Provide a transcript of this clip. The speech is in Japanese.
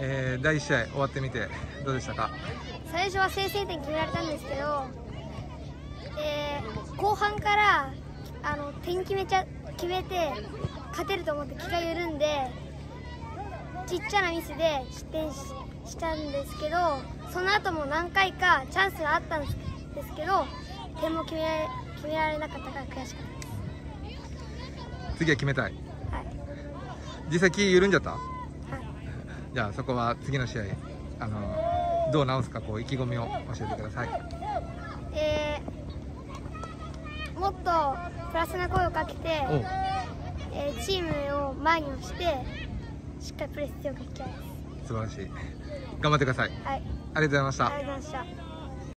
第1試合終わってみてどうでしたか？ 最初は先制点決められたんですけど、後半から点決めて勝てると思って気が緩んで、ちっちゃなミスで失点したんですけど、その後も何回かチャンスがあったんですけど、点も決められなかったから悔しかったです。 次は決めたい。 はい。 実際気緩んじゃった？ はい。 じゃあそこは次の試合どう直すか、こう意気込みを教えてください。 もっとプラスな声をかけて、チームを前に押してしっかりプレス強くいきたいです。 素晴らしい。頑張ってください。 はい。 ありがとうございました。 ありがとうございました。